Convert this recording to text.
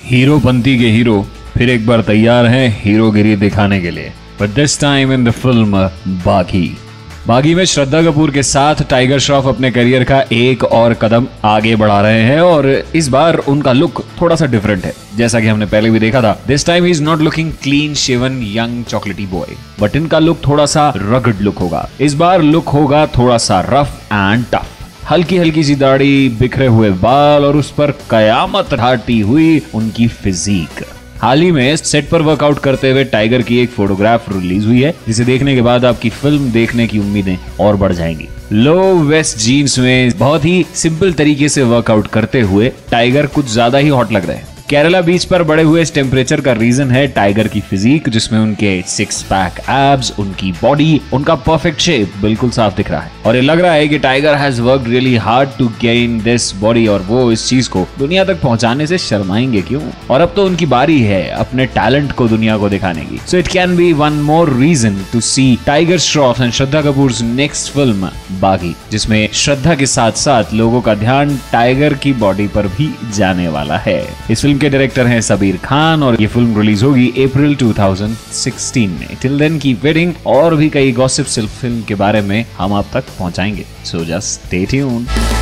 हीरोपंती के हीरो फिर एक बार तैयार हैं हीरोगिरी दिखाने के लिए, but this time in the film Baaghi. Baaghi में श्रद्धा कपूर के साथ टाइगर श्रॉफ अपने करियर का एक और कदम आगे बढ़ा रहे हैं और इस बार उनका लुक थोड़ा सा डिफरेंट है। जैसा कि हमने पहले भी देखा था, this time he is not looking clean shaven young chocolaty boy, but इनका लुक थोड़ा सा रगड लुक होगा। इस बार लुक होगा थोड़ा सा रफ एंड टफ। हल्की हल्की सी दाढ़ी, बिखरे हुए बाल और उस पर कयामत ढाटी हुई उनकी फिजिक। हाल ही में सेट पर वर्कआउट करते हुए टाइगर की एक फोटोग्राफ रिलीज हुई है, जिसे देखने के बाद आपकी फिल्म देखने की उम्मीदें और बढ़ जाएंगी। लो वेस्ट जीन्स में बहुत ही सिंपल तरीके से वर्कआउट करते हुए टाइगर कुछ ज्यादा ही हॉट लग रहे हैं। केरला बीच पर बड़े हुए इस टेम्परेचर का रीजन है टाइगर की फिजिक, जिसमें उनके 6 पैक एब्स, उनकी बॉडी, उनका परफेक्ट शेप बिल्कुल साफ दिख रहा है और ये लग रहा है कि Tiger has worked really hard to gain this body और वो इस चीज को दुनिया तक पहुंचाने से शर्माएंगे क्यों। और अब तो उनकी बारी है अपने टैलेंट को दुनिया को दिखाने की। So it can be one more reason to see Tiger Shroff and Shraddha Kapoor next film Baaghi, जिसमें श्रद्धा के साथ साथ लोगों का ध्यान टाइगर की बॉडी पर भी जाने वाला है। इस फिल्म के डायरेक्टर हैं सबीर खान और ये फिल्म रिलीज होगी अप्रैल 2016 में। टिल देन कीप वेटिंग, और भी कई गॉसिप्स फिल्म के बारे में हम आप तक पहुंचाएंगे, सो जस्ट स्टे ट्यून्ड।